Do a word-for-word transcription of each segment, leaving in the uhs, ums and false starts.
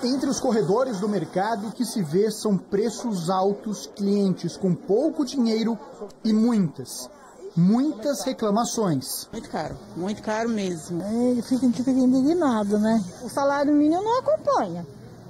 Entre os corredores do mercado, o que se vê são preços altos, clientes com pouco dinheiro e muitas, muitas reclamações. Muito caro, muito caro mesmo. Ele fica, fica indignado, né? O salário mínimo não acompanha.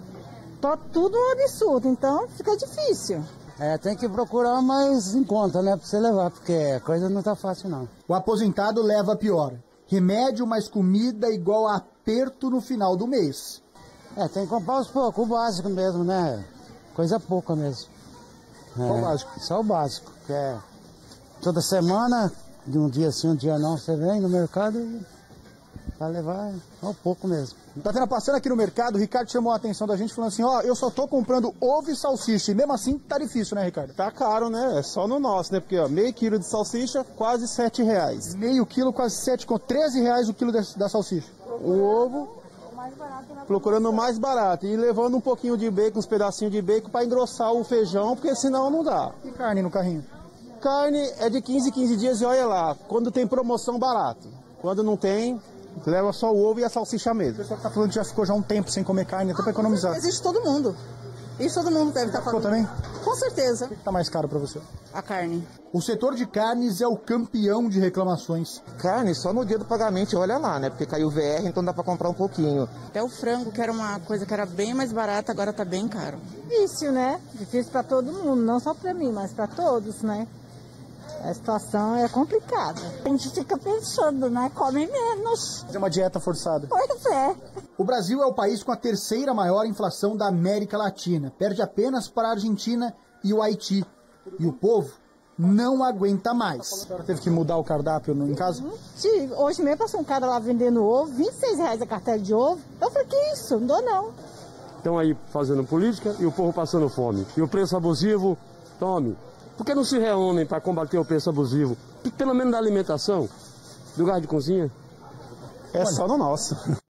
Tá tudo um absurdo, então fica difícil. É, tem que procurar mais em conta, né, pra você levar, porque a coisa não tá fácil, não. O aposentado leva a pior. Remédio mais comida igual a aperto no final do mês. É, tem que comprar os poucos, o básico mesmo, né? Coisa pouca mesmo. É, Qual o básico? Só o básico, que é toda semana, de um dia sim, um dia não, você vem no mercado e vai levar um pouco mesmo. Tatiana, passando aqui no mercado, o Ricardo chamou a atenção da gente falando assim, ó, eu só tô comprando ovo e salsicha, e mesmo assim tá difícil, né, Ricardo? Tá caro, né? É só no nosso, né? Porque, ó, meio quilo de salsicha, quase sete reais. Meio quilo, quase sete, com treze reais o quilo da, da salsicha. O ovo, procurando o mais barato e levando um pouquinho de bacon, uns pedacinhos de bacon para engrossar o feijão, porque senão não dá. E carne no carrinho? Carne é de quinze em quinze dias e olha lá, quando tem promoção barato. Quando não tem, leva só o ovo e a salsicha mesmo. O pessoal tá falando que já ficou já um tempo sem comer carne, até para economizar. Existe todo mundo. Isso todo mundo deve estar Ficou falando. também? Com certeza. O que tá mais caro para você? A carne. O setor de carnes é o campeão de reclamações. Carne só no dia do pagamento, olha lá, né? Porque caiu o V R, então dá para comprar um pouquinho. Até o frango, que era uma coisa que era bem mais barata, agora tá bem caro. Difícil, né? Difícil para todo mundo, não só para mim, mas para todos, né? A situação é complicada. A gente fica pensando, né? Come menos. Fazer uma dieta forçada. Pois é. O Brasil é o país com a terceira maior inflação da América Latina. Perde apenas para a Argentina e o Haiti. E o povo não aguenta mais. A senhora teve que mudar o cardápio no, em casa? Sim, hoje mesmo passou um cara lá vendendo ovo, vinte e seis reais a cartela de ovo. Eu falei, que isso? Não dou não. Estão aí fazendo política e o povo passando fome. E o preço abusivo, tome. Por que não se reúnem para combater o preço abusivo? Pelo menos da alimentação, do gás de cozinha. É só no nosso.